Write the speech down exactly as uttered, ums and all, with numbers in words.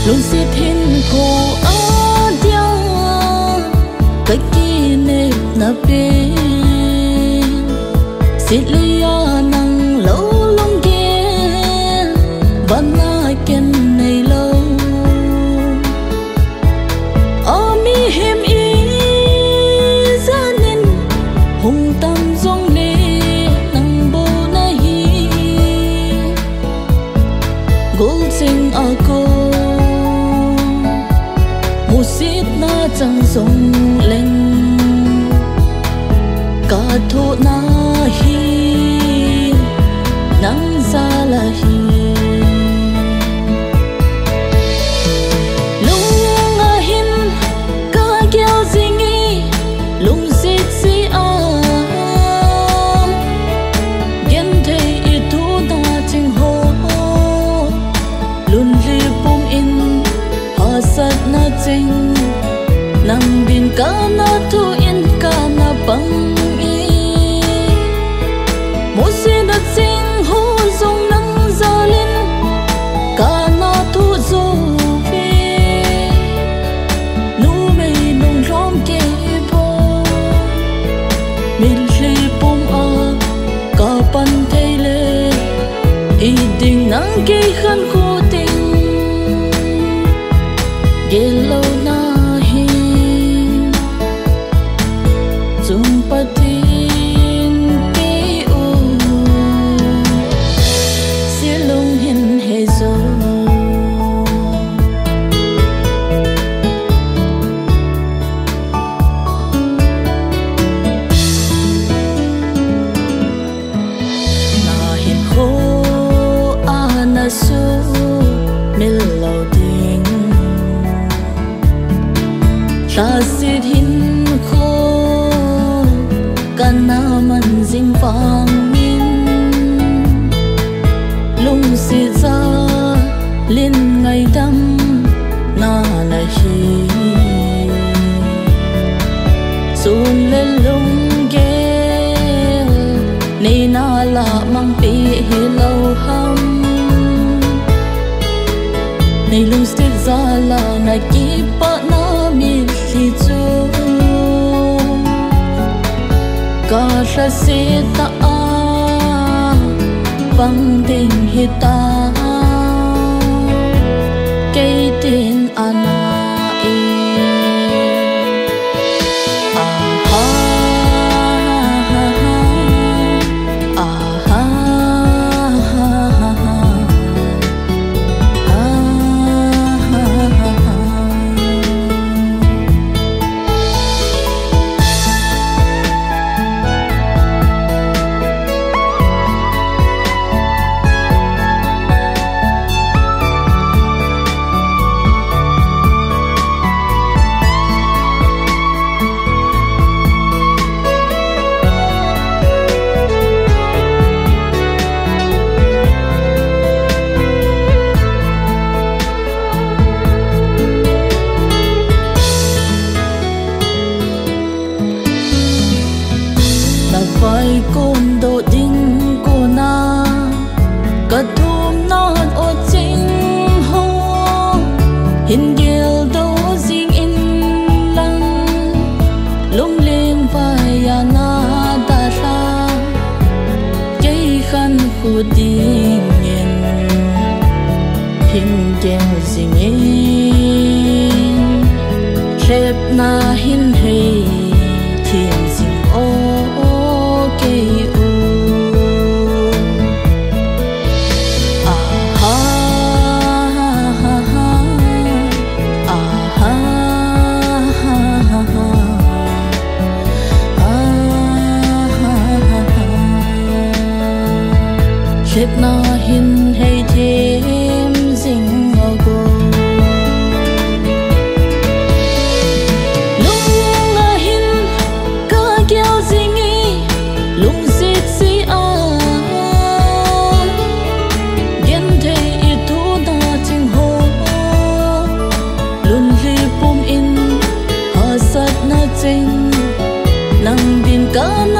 luôn xiết hin khổ ở dia cái kia nếp na bên xiết lia năng lâu long kia vẫn ai ken này lâu ở mi hiểm ý gia nên hùng tâm dòng lệ năng bồ na hi gold sing a cô xiết na chẳng rong lên cả thô na hi nắng ra là hi lung a hin cả kêu gì nghi lung xiết xí a ghen thấy ít thu na chinh hồ luôn li bom in ha sát na chinh nang bin ka na thu in ka na bang i mo se na ching ho zong nang za lin ka na thu zo ve nu mei nong rom ke po min hle pom a ka pan thei le i ding nang ke khan khu ting gelo na patin ke u silung hin he zo na hin ho ana su mil lo ding ta sit hin kho kana man ding vang min lung si za lin ngày đâm na na hi sun lên lung ge nei na la mang pi hi lâu ham nei lung si za la na ki pa na mi si chu cả sa se ta bang ding hi ta cây tin ana e a ha ha a ha ha vai con độ đinh cô na cất thum non ô chính hô hình gel đâu dinh in lăng lung lên vai à na ta ra cây khăn khu đi nhìn hình gel dinh in xếp na hình hay thiên dinh ô chết na hin hay thêm dinh ngô cô lung a hin ca kêu dinh y lung xịt xì a ghen thấy ít thu na chinh hồ luôn li bom in ha sát na chinh nang bin ca